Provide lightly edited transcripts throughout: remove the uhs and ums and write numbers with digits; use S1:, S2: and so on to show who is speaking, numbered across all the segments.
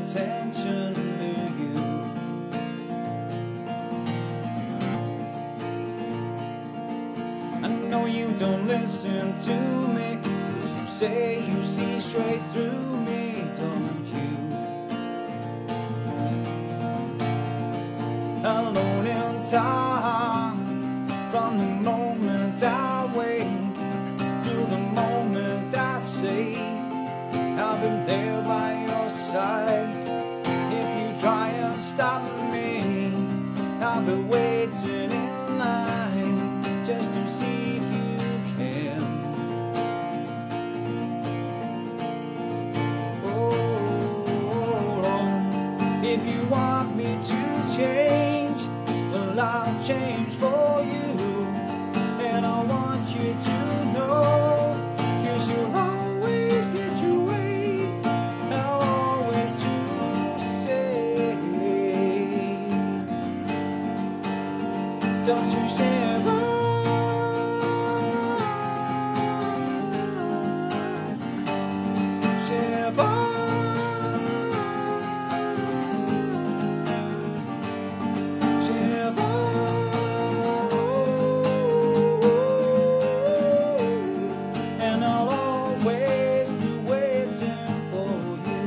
S1: attention to you. I know you don't listen to me, 'cause you say you see straight through me, don't you? Alone in time, from the moment I wake to the moment I say I've been there by your side. If you try and stop me, I'll be waiting in line just to see if you can. Oh, if you want me to change, well, I'll change for you. And I want you to know, 'cause you'll always get your way. I'll always do say, don't you shiver, shiver, shiver. And I'll always be waiting for you.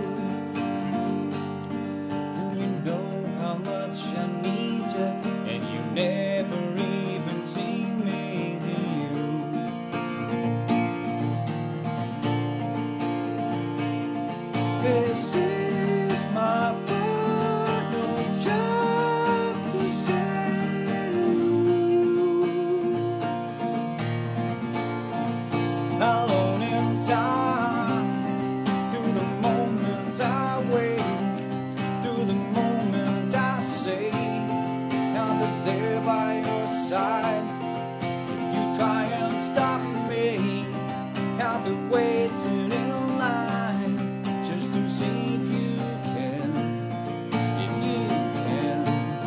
S1: And you know how much I need you, and you never even see me, do you? This is my final job to say. Alone in time, through the moments I wake, through the moments I say I'll be there by your side. If you try and stop me, I'll be waiting in line just to see if you can, if you can.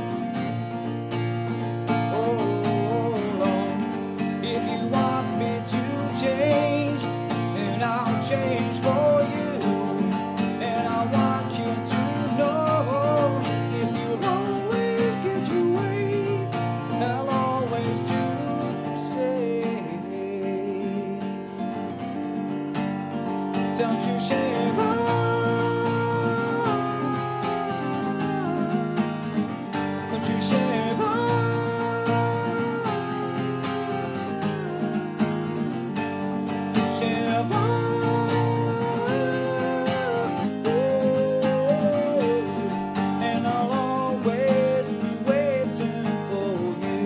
S1: Oh Lord, if you want me to change, then I'll change for you. And I want you to know, if you'll always get your way, I'll always do say, don't you shiver, don't you shiver, shiver. And I'll always be waiting for you.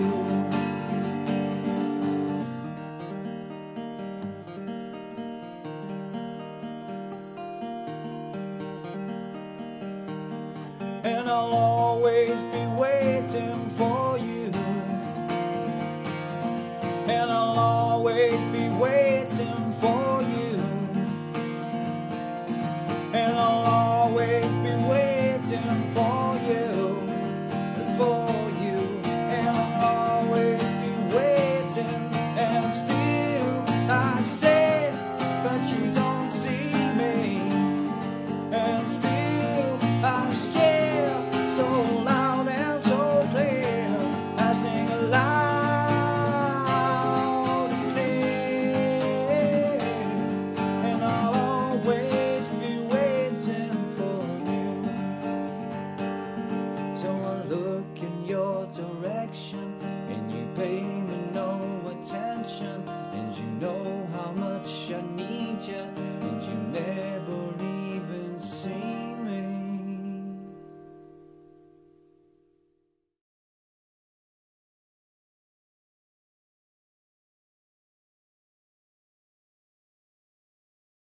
S1: And I'll always be waiting for you. And I'll always be waiting